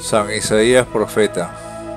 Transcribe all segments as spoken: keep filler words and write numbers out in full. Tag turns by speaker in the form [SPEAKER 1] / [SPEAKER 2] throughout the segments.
[SPEAKER 1] San Isaías profeta.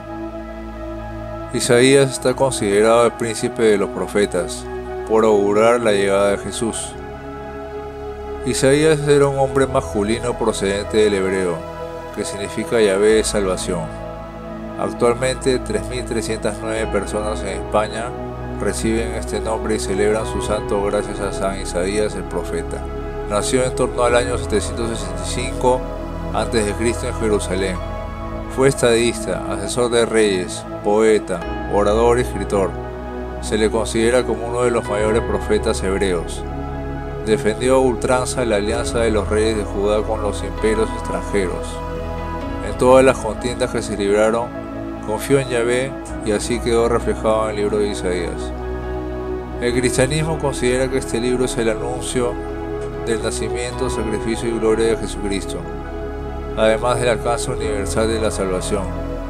[SPEAKER 1] Isaías está considerado el príncipe de los profetas, por augurar la llegada de Jesús. Isaías era un hombre masculino procedente del hebreo, que significa Yahvé es salvación. Actualmente tres mil trescientas nueve personas en España reciben este nombre y celebran su santo gracias a San Isaías el profeta. Nació en torno al año setecientos sesenta y cinco antes de Cristo en Jerusalén. Fue estadista, asesor de reyes, poeta, orador y escritor. Se le considera como uno de los mayores profetas hebreos. Defendió a ultranza la alianza de los reyes de Judá con los imperios extranjeros. En todas las contiendas que se libraron, confió en Yahvé y así quedó reflejado en el libro de Isaías. El cristianismo considera que este libro es el anuncio del nacimiento, sacrificio y gloria de Jesucristo, además del alcance universal de la salvación.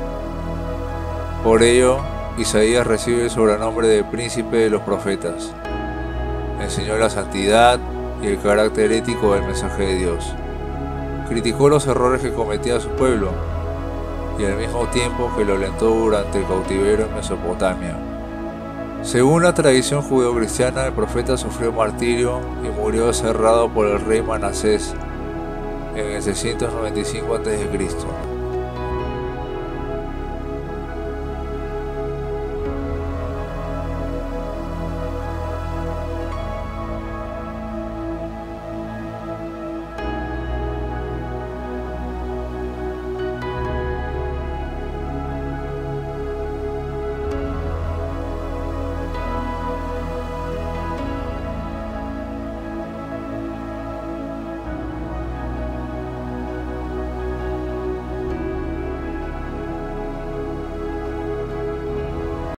[SPEAKER 1] Por ello, Isaías recibe el sobrenombre de príncipe de los profetas. Enseñó la santidad y el carácter ético del mensaje de Dios. Criticó los errores que cometía su pueblo y al mismo tiempo que lo alentó durante el cautiverio en Mesopotamia. Según la tradición judeocristiana, el profeta sufrió martirio y murió aserrado por el rey Manasés en el seiscientos noventa y cinco antes de Cristo